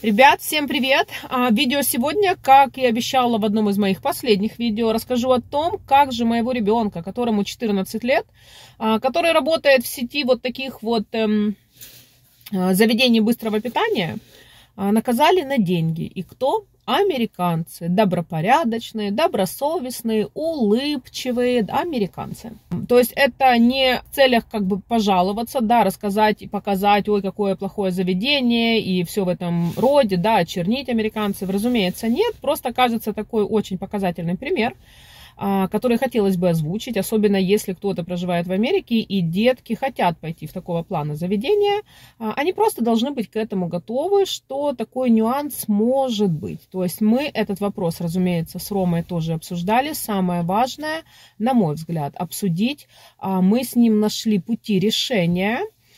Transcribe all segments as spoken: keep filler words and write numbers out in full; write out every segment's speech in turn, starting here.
Ребят, всем привет! Видео сегодня, как и обещала в одном из моих последних видео, расскажу о том, как же моего ребенка, которому четырнадцать лет, который работает в сети вот таких вот эм, заведений быстрого питания, наказали на деньги. И кто? Американцы, добропорядочные, добросовестные, улыбчивые американцы. То есть это не в целях как бы пожаловаться, да, рассказать и показать, ой, какое плохое заведение и все в этом роде, да, очернить американцев, разумеется, нет. Просто кажется такой очень показательный пример, который хотелось бы озвучить, особенно если кто-то проживает в Америке и детки хотят пойти в такого плана заведения, они просто должны быть к этому готовы, что такой нюанс может быть. То есть мы этот вопрос, разумеется, с Ромой тоже обсуждали. Самое важное, на мой взгляд, обсудить. Мы с ним нашли пути решения.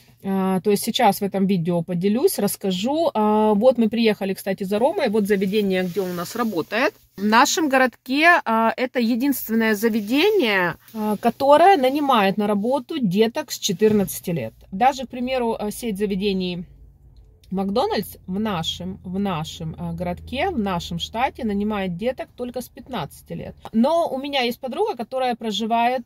То есть сейчас в этом видео поделюсь, расскажу. Вот мы приехали, кстати, за Ромой. Вот заведение, где он у нас работает. В нашем городке это единственное заведение, которое нанимает на работу деток с четырнадцати лет. Даже, к примеру, сеть заведений Макдональдс в нашем, в нашем городке, в нашем штате нанимает деток только с пятнадцати лет. Но у меня есть подруга, которая проживает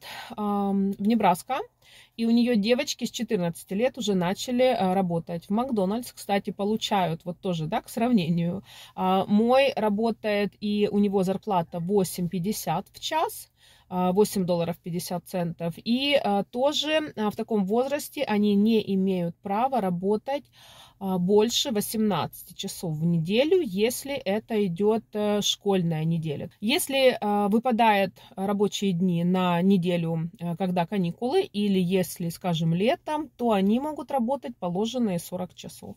в Небраско. И у нее девочки с четырнадцати лет уже начали работать в Макдональдс. Кстати, получают, вот тоже, да, к сравнению. Мой работает, и у него зарплата восемь пятьдесят в час. восемь долларов пятьдесят центов. И тоже в таком возрасте они не имеют права работать больше восемнадцати часов в неделю, если это идет школьная неделя. Если выпадают рабочие дни на неделю, когда каникулы, или если, скажем, летом, то они могут работать положенные сорок часов.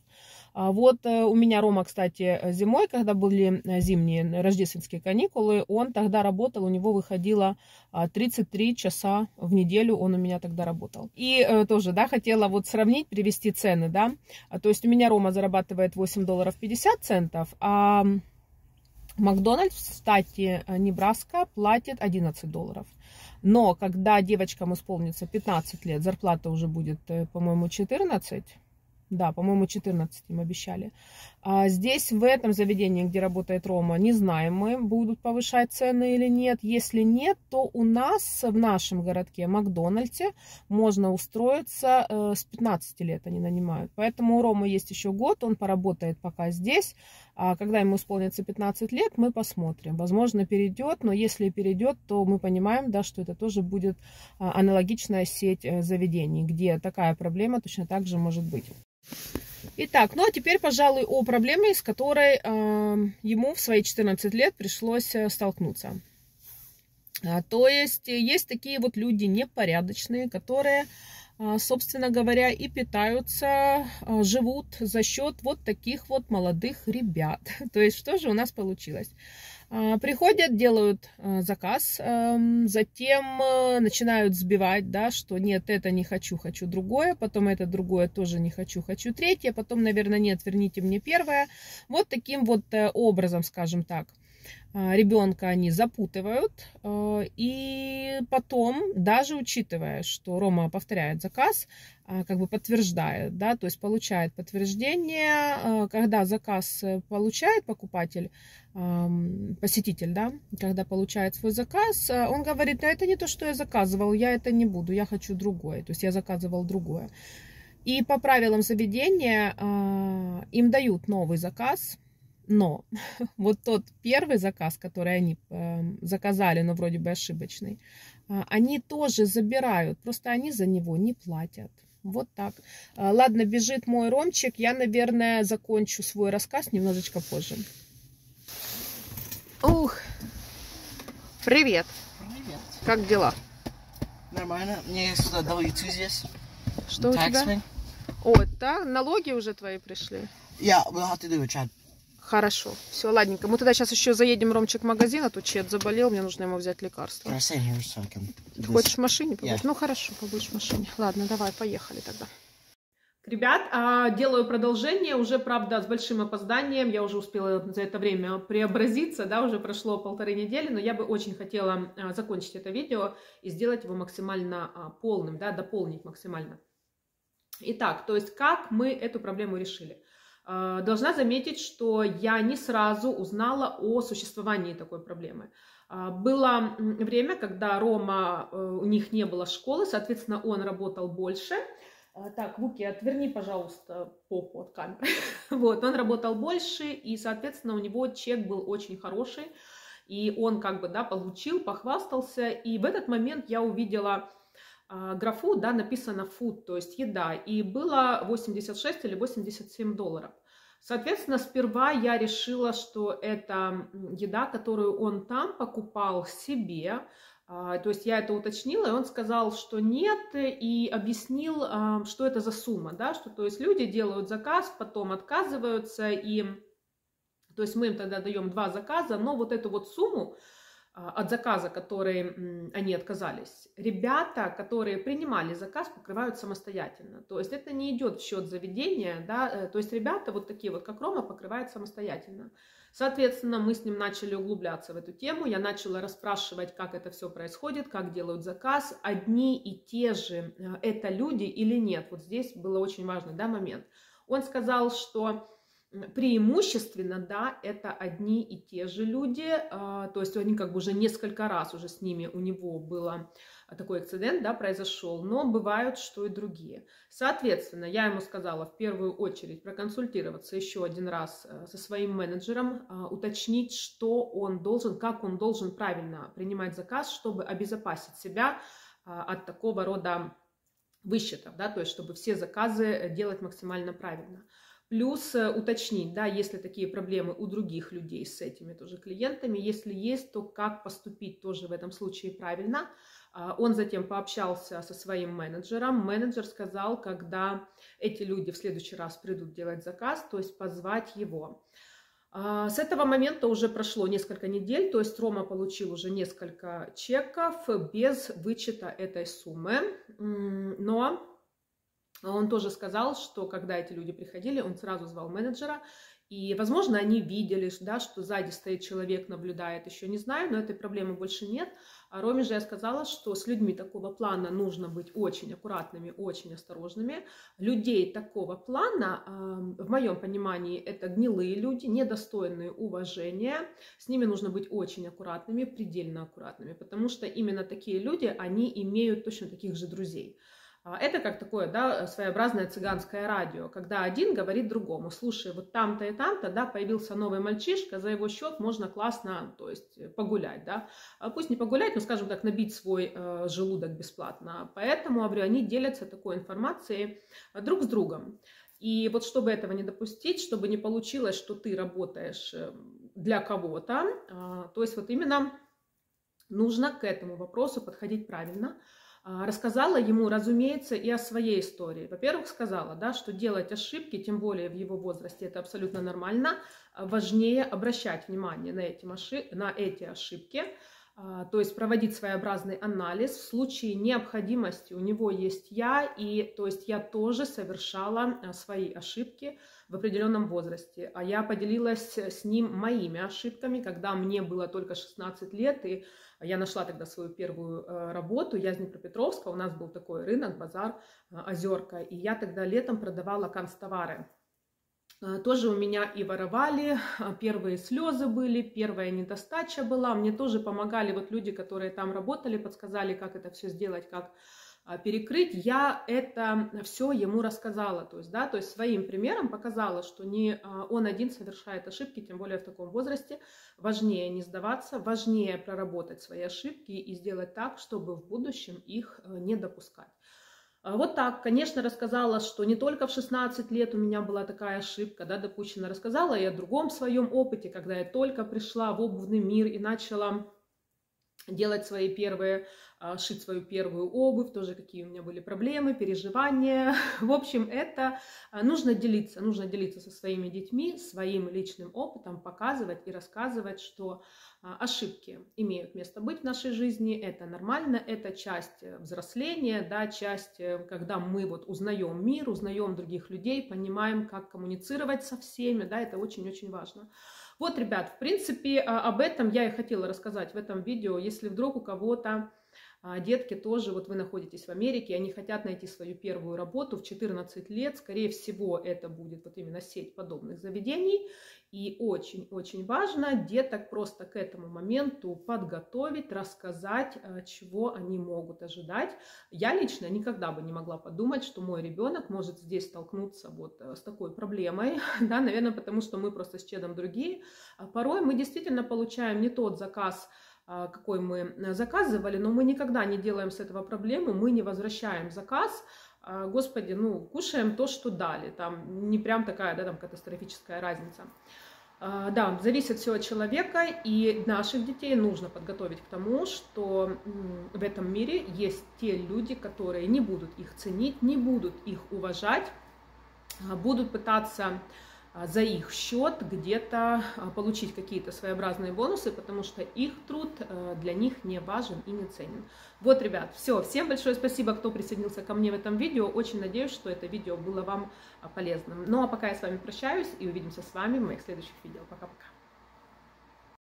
Вот у меня Рома, кстати, зимой, когда были зимние рождественские каникулы, он тогда работал, у него выходило тридцать три часа в неделю, он у меня тогда работал. И тоже, да, хотела вот сравнить, привести цены, да, то есть у меня Рома зарабатывает восемь долларов пятьдесят центов, а Макдональдс в штате Небраска платит одиннадцать долларов. Но когда девочкам исполнится пятнадцать лет, зарплата уже будет, по-моему, четырнадцать. Да, по-моему, четырнадцать им обещали. А здесь, в этом заведении, где работает Рома, не знаем мы, будут повышать цены или нет. Если нет, то у нас в нашем городке, Макдональдсе, можно устроиться э, с пятнадцати лет, они нанимают. Поэтому у Ромы есть еще год, он поработает пока здесь. А когда ему исполнится пятнадцать лет, мы посмотрим. Возможно, перейдет, но если перейдет, то мы понимаем, да, что это тоже будет а, аналогичная сеть э, заведений, где такая проблема точно так же может быть. Итак, ну а теперь, пожалуй, о проблеме, с которой э, ему в свои четырнадцать лет пришлось э, столкнуться. А, то есть, есть такие вот люди непорядочные, которые, э, собственно говоря, и питаются, э, живут за счет вот таких вот молодых ребят. То есть, что же у нас получилось? Приходят, делают заказ, затем начинают сбивать, да, что нет, это не хочу, хочу другое, потом это другое тоже не хочу, хочу третье, потом, наверное, нет, верните мне первое. Вот таким вот образом, скажем так, ребенка они запутывают, и потом, даже учитывая, что Рома повторяет заказ, как бы подтверждает, да, то есть получает подтверждение, когда заказ получает покупатель, посетитель, да, когда получает свой заказ, он говорит, да, это не то, что я заказывал, я это не буду, я хочу другое, то есть я заказывал другое. И по правилам заведения им дают новый заказ. Но вот тот первый заказ, который они э, заказали, но вроде бы ошибочный, э, они тоже забирают, просто они за него не платят. Вот так. Э, ладно, бежит мой Ромчик, я, наверное, закончу свой рассказ немножечко позже. Ух, привет. Привет. Как дела? Нормально. Мне сюда дабл ю два здесь. Что у тебя? О, да, налоги уже твои пришли? Yeah, we'll have to do a chat. Хорошо, все, ладненько. Мы тогда сейчас еще заедем, Ромчик, в магазин, а то Чет заболел, мне нужно ему взять лекарство. Ты хочешь в машине побыть? Yeah. Ну хорошо, побудешь в машине. Ладно, давай, поехали тогда. Ребят, делаю продолжение, уже, правда, с большим опозданием. Я уже успела за это время преобразиться, да, уже прошло полторы недели, но я бы очень хотела закончить это видео и сделать его максимально полным, да, дополнить максимально. Итак, то есть как мы эту проблему решили? Должна заметить, что я не сразу узнала о существовании такой проблемы. Было время, когда Рома, у них не было школы, соответственно, он работал больше. Так, Вуки, отверни, пожалуйста, попу от камеры. Вот, он работал больше, и, соответственно, у него чек был очень хороший. И он как бы, да, получил, похвастался. И в этот момент я увидела графу, да, написано food, то есть еда, и было восемьдесят шесть или восемьдесят семь долларов. Соответственно, сперва я решила, что это еда, которую он там покупал себе, то есть я это уточнила, и он сказал, что нет, и объяснил, что это за сумма, да, что, то есть люди делают заказ, потом отказываются, и, то есть мы им тогда даем два заказа, но вот эту вот сумму от заказа, который они отказались, ребята, которые принимали заказ, покрывают самостоятельно. То есть это не идет в счет заведения, да, то есть ребята вот такие вот, как Рома, покрывают самостоятельно. Соответственно, мы с ним начали углубляться в эту тему, я начала расспрашивать, как это все происходит, как делают заказ, одни и те же это люди или нет. Вот здесь был очень важный, да, момент. Он сказал, что преимущественно, да, это одни и те же люди, то есть они как бы уже несколько раз уже с ними у него было такой инцидент, да, произошел, но бывают, что и другие. Соответственно, я ему сказала в первую очередь проконсультироваться еще один раз со своим менеджером, уточнить, что он должен, как он должен правильно принимать заказ, чтобы обезопасить себя от такого рода высчетов, да, то есть чтобы все заказы делать максимально правильно. Плюс уточнить, да, есть ли такие проблемы у других людей с этими тоже клиентами. Если есть, то как поступить тоже в этом случае правильно. Он затем пообщался со своим менеджером. Менеджер сказал, когда эти люди в следующий раз придут делать заказ, то есть позвать его. С этого момента уже прошло несколько недель, то есть Рома получил уже несколько чеков без вычета этой суммы. Но он тоже сказал, что когда эти люди приходили, он сразу звал менеджера, и, возможно, они видели, да, что сзади стоит человек, наблюдает, еще не знаю, но этой проблемы больше нет. А Роме же я сказала, что с людьми такого плана нужно быть очень аккуратными, очень осторожными. Людей такого плана, в моем понимании, это гнилые люди, недостойные уважения. С ними нужно быть очень аккуратными, предельно аккуратными, потому что именно такие люди, они имеют точно таких же друзей. Это как такое, да, своеобразное цыганское радио, когда один говорит другому: слушай, вот там-то и там-то, да, появился новый мальчишка, за его счет можно классно, то есть погулять, да, пусть не погулять, но, скажем так, набить свой э, желудок бесплатно. Поэтому, говорю, они делятся такой информацией друг с другом. И вот чтобы этого не допустить, чтобы не получилось, что ты работаешь для кого-то, э, то есть вот именно нужно к этому вопросу подходить правильно. Рассказала ему, разумеется, и о своей истории. Во-первых, сказала, да, что делать ошибки, тем более в его возрасте, это абсолютно нормально. Важнее обращать внимание на эти, на эти ошибки, то есть проводить своеобразный анализ. В случае необходимости у него есть я, и то есть я тоже совершала свои ошибки в определенном возрасте. А я поделилась с ним моими ошибками, когда мне было только шестнадцать лет, и я нашла тогда свою первую работу. Я из Днепропетровска, у нас был такой рынок, базар, Озерка, и я тогда летом продавала канцтовары. Тоже у меня и воровали, первые слезы были, первая недостача была. Мне тоже помогали вот люди, которые там работали, подсказали, как это все сделать, как перекрыть. Я это все ему рассказала, то есть, да, то есть своим примером показала, что не он один совершает ошибки, тем более в таком возрасте. Важнее не сдаваться, важнее проработать свои ошибки и сделать так, чтобы в будущем их не допускать. Вот так, конечно, рассказала, что не только в шестнадцать лет у меня была такая ошибка, да, допущена. Рассказала и о другом своем опыте, когда я только пришла в обувный мир и начала делать свои первые, шить свою первую обувь, тоже какие у меня были проблемы, переживания. В общем, это нужно делиться, нужно делиться со своими детьми, своим личным опытом, показывать и рассказывать, что ошибки имеют место быть в нашей жизни, это нормально, это часть взросления, да, часть, когда мы вот узнаем мир, узнаем других людей, понимаем, как коммуницировать со всеми, да, это очень-очень важно. Вот, ребят, в принципе, об этом я и хотела рассказать в этом видео. Если вдруг у кого-то детки тоже, вот вы находитесь в Америке, они хотят найти свою первую работу в четырнадцать лет, скорее всего, это будет вот именно сеть подобных заведений, и очень-очень важно деток просто к этому моменту подготовить, рассказать, чего они могут ожидать. Я лично никогда бы не могла подумать, что мой ребенок может здесь столкнуться вот с такой проблемой, да, наверное, потому что мы просто с Чедом другие. Порой мы действительно получаем не тот заказ, какой мы заказывали, но мы никогда не делаем с этого проблему, мы не возвращаем заказ. Господи, ну, кушаем то, что дали, там не прям такая, да, там катастрофическая разница. Да, зависит все от человека, и наших детей нужно подготовить к тому, что в этом мире есть те люди, которые не будут их ценить, не будут их уважать, будут пытаться за их счет где-то получить какие-то своеобразные бонусы, потому что их труд для них не важен и не ценен. Вот, ребят, все. Всем большое спасибо, кто присоединился ко мне в этом видео. Очень надеюсь, что это видео было вам полезным. Ну, а пока я с вами прощаюсь и увидимся с вами в моих следующих видео. Пока-пока.